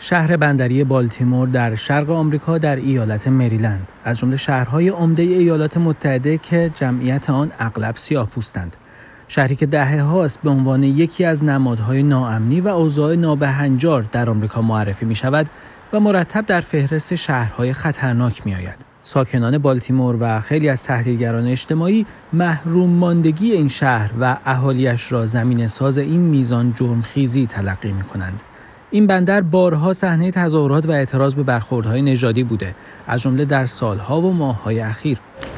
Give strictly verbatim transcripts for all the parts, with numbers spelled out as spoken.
شهر بندری بالتیمور در شرق آمریکا در ایالت مریلند از جمله شهرهای عمده ایالات متحده که جمعیت آن اغلب سیاه‌پوستند. شهری که دهه هاست به عنوان یکی از نمادهای ناامنی و اوضاع نابهنجار در آمریکا معرفی می شود و مرتب در فهرست شهرهای خطرناک می آید. ساکنان بالتیمور و خیلی از تحلیلگران اجتماعی محروم ماندگی این شهر و اهالیش را زمینه ساز این میزان جرمخیزی تلقی می کنند. این بندر بارها صحنه تظاهرات و اعتراض به برخوردهای نژادی بوده، از جمله در سالها و ماه‌های اخیر.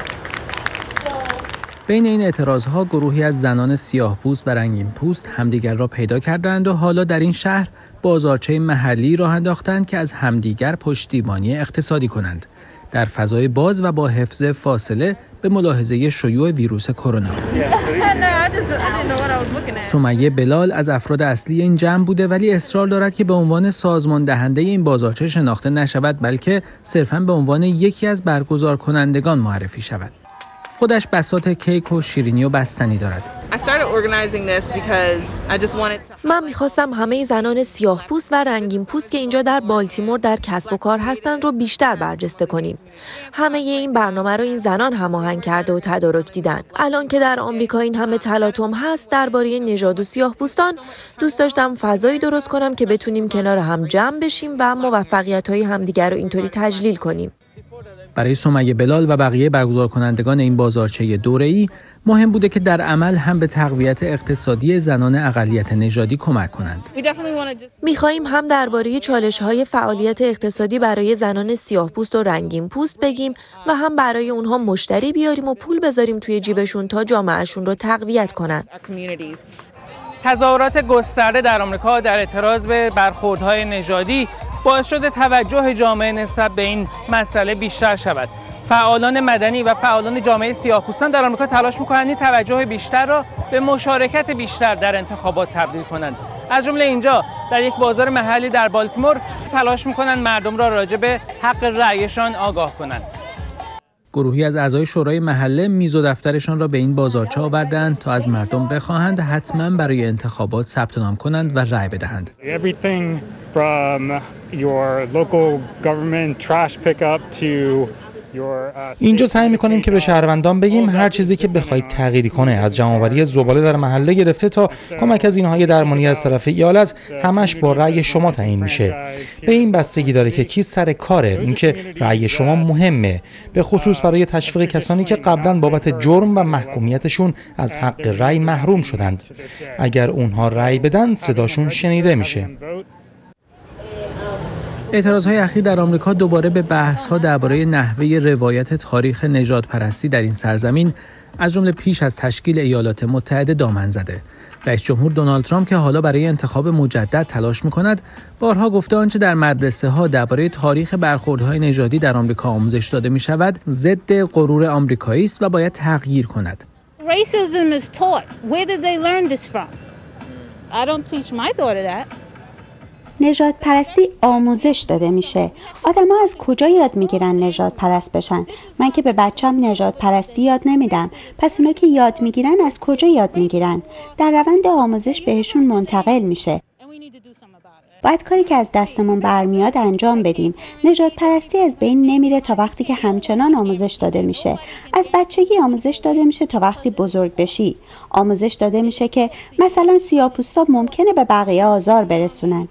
بین این اعتراضها گروهی از زنان سیاه‌پوست و رنگین پوست همدیگر را پیدا کردند و حالا در این شهر بازارچه محلی راه انداختند که از همدیگر پشتیبانی اقتصادی کنند، در فضای باز و با حفظ فاصله به ملاحظه شیوع ویروس کرونا. سمیه بلال از افراد اصلی این جمع بوده ولی اصرار دارد که به عنوان سازمان دهنده این بازارچه شناخته نشود، بلکه صرفاً به عنوان یکی از برگزار کنندگان معرفی شود. خودش بساط کیک و شیرینی و بستنی دارد. من میخواستم همه زنان سیاه پوست و رنگین پوست که اینجا در بالتیمور در کسب و کار هستند رو بیشتر برجسته کنیم. همه این برنامه رو این زنان هماهنگ کرده و تدارک دیدن. الان که در آمریکا این همه تلاطم هست درباره نژاد و سیاه پوستان، دوست داشتم فضایی درست کنم که بتونیم کنار هم جمع بشیم و موفقیت‌های همدیگر رو اینطوری تجلیل کنیم. برای سمیه بلال و بقیه برگزار کنندگان این بازارچه دوره‌ای مهم بوده که در عمل هم به تقویت اقتصادی زنان اقلیت نژادی کمک کنند. می‌خواهیم هم درباره چالش‌های فعالیت اقتصادی برای زنان سیاه‌پوست و رنگین پوست بگیم و هم برای اونها مشتری بیاریم و پول بذاریم توی جیبشون تا جامعهشون رو تقویت کنند. تظاهرات گسترده در آمریکا در اعتراض به برخوردهای نژادی باعث شده توجه جامعه نسبت به این مسئله بیشتر شود. فعالان مدنی و فعالان جامعه سیاه‌پوستان در آمریکا تلاش می‌کنند این توجه بیشتر را به مشارکت بیشتر در انتخابات تبدیل کنند. از جمله اینجا در یک بازار محلی در بالتیمور تلاش می‌کنند مردم را راجع به حق رأیشان آگاه کنند. گروهی از اعضای شورای محله میز و دفترشان را به این بازارچه آوردند تا از مردم بخواهند حتما برای انتخابات ثبت نام کنند و رأی بدهند. Everything from your local government trash pickup to اینجا سعی می‌کنیم که به شهروندان بگیم هر چیزی که بخواید تغییری کنه، از جمع‌آوری زباله در محله گرفته تا کمک از اینهای درمانی از طرف ایالت، همش با رأی شما تعیین میشه. به این بستگی داره که کی سر کاره، اینکه رأی شما مهمه، به خصوص برای تشویق کسانی که قبلا بابت جرم و محکومیتشون از حق رأی محروم شدند. اگر اونها رأی بدن صداشون شنیده میشه. اعتراضهای اخیر در آمریکا دوباره به بحث‌ها درباره نحوه روایت تاریخ نژادپرستی در این سرزمین از جمله پیش از تشکیل ایالات متحده دامن زده. رئیس جمهور دونالد ترامپ که حالا برای انتخاب مجدد تلاش می‌کند، بارها گفته آنچه در مدرسه‌ها درباره تاریخ برخوردهای نژادی در آمریکا آموزش داده می‌شود، ضد غرور آمریکایی است و باید تغییر کند. Racism is taught. Where did they learn this from? I don't teach my daughter that. نژاد پرستی آموزش داده میشه. آدم‌ها از کجا یاد میگیرن نژاد پرست بشن؟ من که به بچه‌م نژاد پرستی یاد نمیدم. پس اونا که یاد میگیرن از کجا یاد میگیرن؟ در روند آموزش بهشون منتقل میشه. باید کاری که از دستمون برمیاد انجام بدیم. نژاد پرستی از بین نمیره تا وقتی که همچنان آموزش داده میشه. از بچگی آموزش داده میشه تا وقتی بزرگ بشی. آموزش داده میشه که مثلا سیاه‌پوستا ممکنه به بقیه آزار برسونن.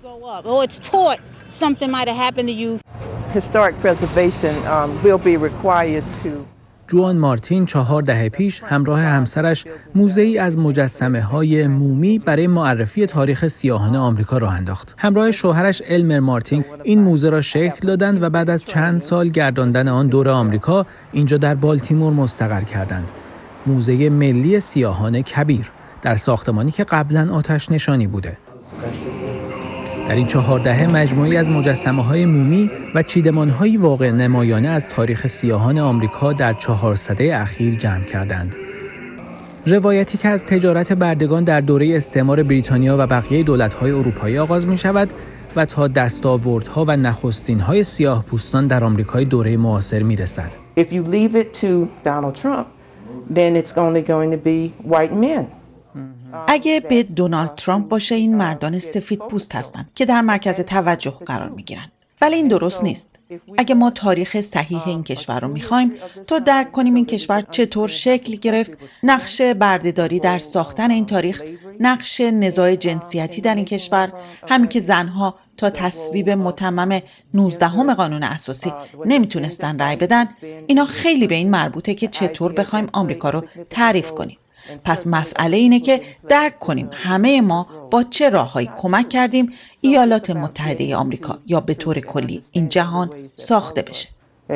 Historic preservation um, will be required to جوان مارتین چهار دهه پیش همراه همسرش موزه‌ای از مجسمه‌های مومی برای معرفی تاریخ سیاهان آمریکا راه انداخت. همراه شوهرش المر مارتین این موزه را شکل دادند و بعد از چند سال گرداندن آن دور آمریکا اینجا در بالتیمور مستقر کردند. موزه ملی سیاهان کبیر در ساختمانی که قبلاً آتش نشانی بوده. در این چهار دهه مجموعی از مجسمه‌های مومی و چیدمان‌های واقع نمایانه از تاریخ سیاهان آمریکا در چهار سده اخیر جمع کردند. روایتی که از تجارت بردگان در دوره استعمار بریتانیا و بقیه دولت‌های اروپایی آغاز می‌شود و تا دستاوردها و نخستین‌های سیاه‌پوستان در آمریکای دوره معاصر می‌رسد. If you leave it to Donald Trump, then it's only going to be white men. اگه به دونالد ترامپ باشه این مردان سفید پوست هستن که در مرکز توجه قرار میگیرن. ولی این درست نیست. اگه ما تاریخ صحیح این کشور رو میخوایم تا درک کنیم این کشور چطور شکل گرفت، نقش بردهداری در ساختن این تاریخ، نقش نزاع جنسیتی در این کشور، همین که زنها تا تصویب متمم نوزدهم قانون اساسی نمیتونستن رأی بدن، اینا خیلی به این مربوطه که چطور بخوایم آمریکا رو تعریف کنیم. پس مسئله اینه که درک کنیم همه ما با چه راههایی کمک کردیم ایالات متحده آمریکا یا به طور کلی این جهان ساخته بشه.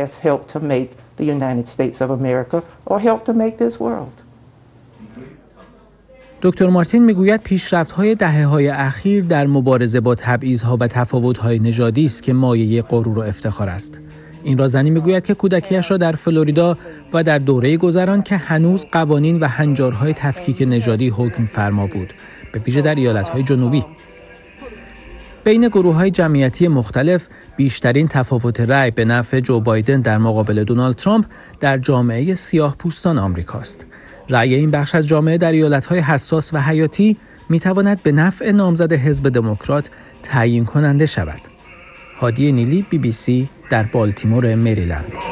دکتر مارتین میگوید پیشرفت‌های دهه‌های اخیر در مبارزه با تبعیض‌ها و تفاوت‌های نژادی است که مایه غرور و افتخار است. این را زنی میگوید که کودکیش را در فلوریدا و در دوره گذران که هنوز قوانین و هنجارهای تفکیک نژادی حکم فرما بود، به ویژه در ایالت‌های جنوبی. بین گروه‌های جمعیتی مختلف بیشترین تفاوت رأی به نفع جو بایدن در مقابل دونالد ترامپ در جامعه سیاه‌پوستان آمریکاست. رأی این بخش از جامعه در ایالت‌های حساس و حیاتی می‌تواند به نفع نامزد حزب دموکرات تعیین کننده شود. هادی نیلی، بی بی سی در بالتیمور، مریلند.